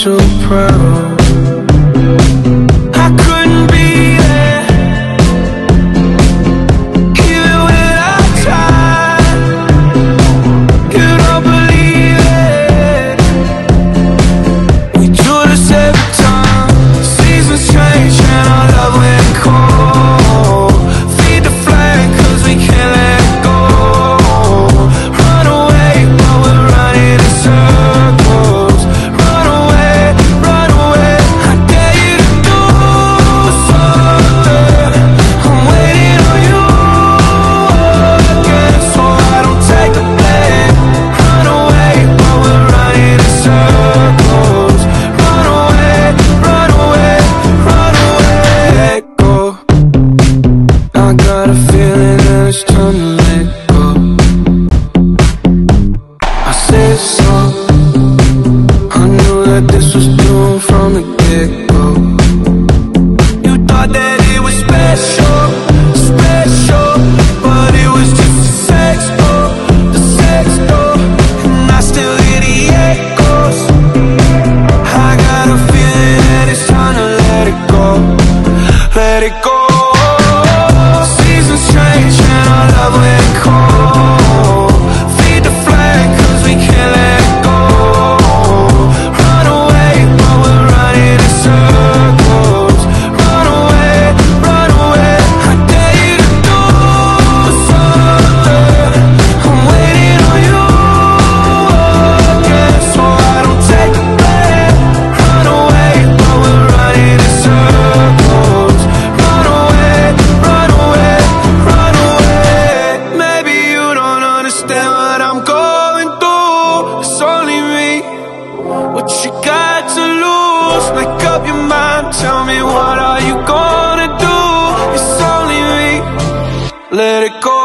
so proud. I couldn't be there, even when I tried. You don't believe it. We do this every time. Seasons change and our love went cold. Feed the flame 'cause we can't let go. Run away while we're running in circles. Run away, run away. I dare you to do something. I'm waiting on you again, so I don't take the blame. Run away while we're running in circles. Run away, run away, run away. Let go. I got a feeling that it's time to let go. I said so. I knew that this was doomed from the get-go. You thought that it was special, special, but it was just a sex door, the sex door. And I still hear the echoes. I got a feeling that it's time to let it go. Let it go. Seasons change and our love went cold. Feed the flame 'cause we can't let go. Run away while we're running in circles. Run away, run away. I dare you to do something. I'm waiting on you again, so I don't take the blame. Run away while we're running in circles. Run away, run away, run away. Maybe you don't understand what I'm going through. It's only me. What you got to lose? Make up your mind. Tell me, what are you gonna do? It's only me. Let it go.